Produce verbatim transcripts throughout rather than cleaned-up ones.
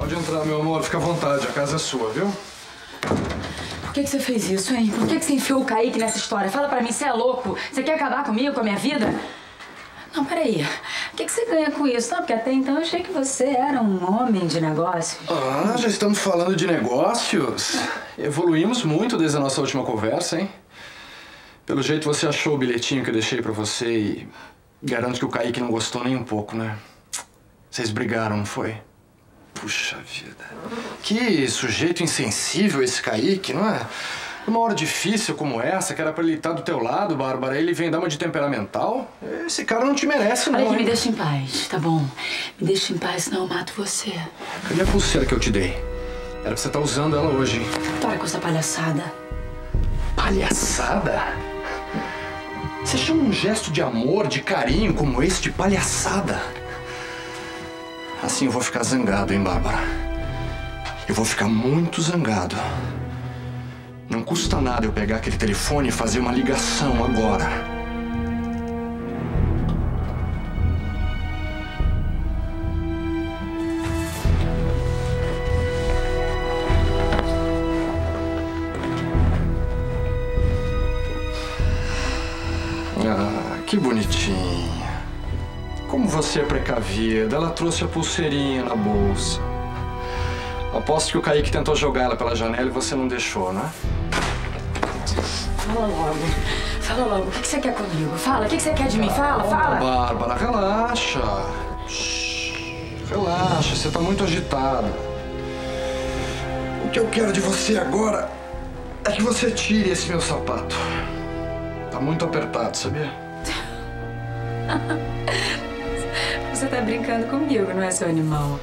Pode entrar, meu amor. Fica à vontade. A casa é sua, viu? Por que que você fez isso, hein? Por que que você enfiou o Kaique nessa história? Fala pra mim, você é louco? Você quer acabar comigo, com a minha vida? Não, peraí. O que que você ganha com isso? Não, porque até então eu achei que você era um homem de negócios. Ah, já estamos falando de negócios? Evoluímos muito desde a nossa última conversa, hein? Pelo jeito você achou o bilhetinho que eu deixei pra você e garanto que o Kaique não gostou nem um pouco, né? Vocês brigaram, não foi? Puxa vida. Que sujeito insensível esse Kaique, não é? Numa hora difícil como essa, que era pra ele estar do teu lado, Bárbara, ele vem dar uma de temperamental? Esse cara não te merece, não. Olha aqui, me hein? deixa em paz, tá bom? Me deixa em paz, senão eu mato você. Cadê a pulseira que eu te dei? Era pra você estar usando ela hoje. Para com essa palhaçada. Palhaçada? Você chama um gesto de amor, de carinho como esse de palhaçada? Assim eu vou ficar zangado, hein, Bárbara? Eu vou ficar muito zangado. Não custa nada eu pegar aquele telefone e fazer uma ligação agora. Ah, que bonitinha. Como você é precavida, ela trouxe a pulseirinha na bolsa. Aposto que o Kaique tentou jogar ela pela janela e você não deixou, né? Fala logo. Fala logo. O que que você quer comigo? Fala. O que que você quer de mim? Fala, fala. Bárbara, relaxa. Shhh, relaxa, você tá muito agitada. O que eu quero de você agora é que você tire esse meu sapato. Tá muito apertado, sabia? Você tá brincando comigo, não é, seu animal?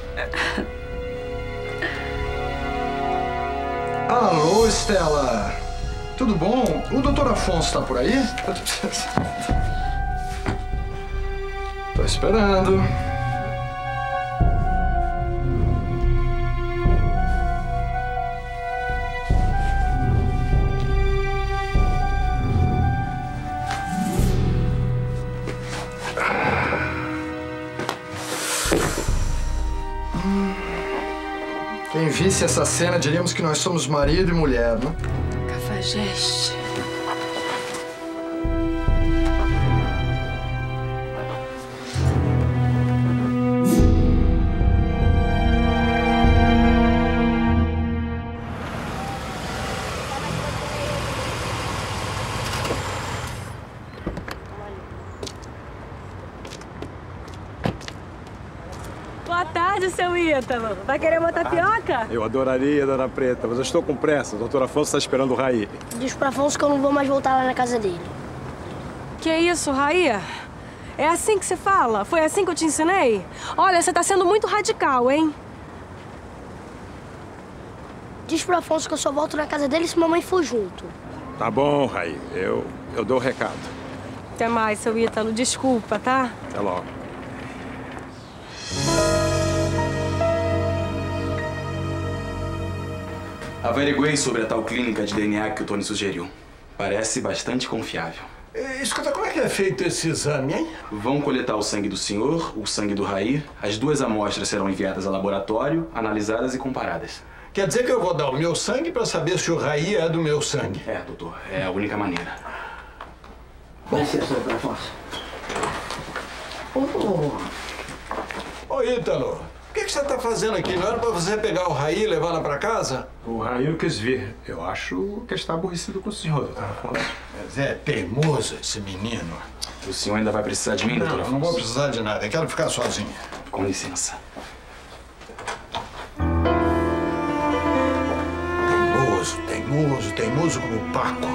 Alô, Estela. Tudo bom? O doutor Afonso tá por aí? Tô esperando. Quem visse essa cena, diríamos que nós somos marido e mulher, né? Cafajeste. Boa tarde, seu Ítalo. Vai querer uma tapioca? Eu adoraria, dona Preta, mas eu estou com pressa. O doutor Afonso está esperando o Raí. Diz pro Afonso que eu não vou mais voltar lá na casa dele. Que isso, Raí? É assim que se fala? Foi assim que eu te ensinei? Olha, você tá sendo muito radical, hein? Diz pro Afonso que eu só volto na casa dele se mamãe for junto. Tá bom, Raí. Eu, eu dou o recado. Até mais, seu Ítalo. Desculpa, tá? Até logo. Averiguei sobre a tal clínica de D N A que o Tony sugeriu. Parece bastante confiável. É, escuta, como é que é feito esse exame, hein? Vão coletar o sangue do senhor, o sangue do Raí. As duas amostras serão enviadas ao laboratório, analisadas e comparadas. Quer dizer que eu vou dar o meu sangue pra saber se o Raí é do meu sangue? É, doutor. É a única maneira. Dá licença, doutor Afonso. Ô, Ítalo, o que, que você tá fazendo aqui? Não era pra você pegar o Raí e levar lá pra casa? O Raí não quis vir. Eu acho que está aborrecido com o senhor, doutor Afonso. Mas é teimoso esse menino. O senhor ainda vai precisar de mim, doutor Não, Afonso? não vou precisar de nada. Eu quero ficar sozinho. Com licença. Teimoso, teimoso, teimoso como o Paco.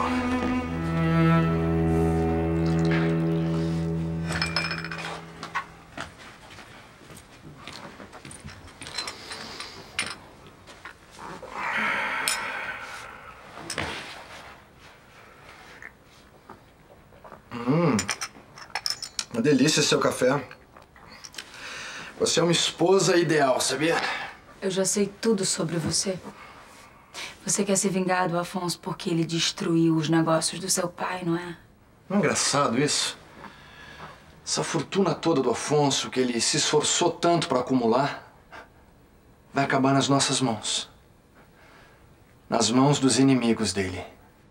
Hum, uma delícia seu café. Você é uma esposa ideal, sabia? Eu já sei tudo sobre você. Você quer se vingar do Afonso porque ele destruiu os negócios do seu pai, não é? Não é engraçado isso? Essa fortuna toda do Afonso que ele se esforçou tanto para acumular. vai acabar nas nossas mãos. Nas mãos dos inimigos dele.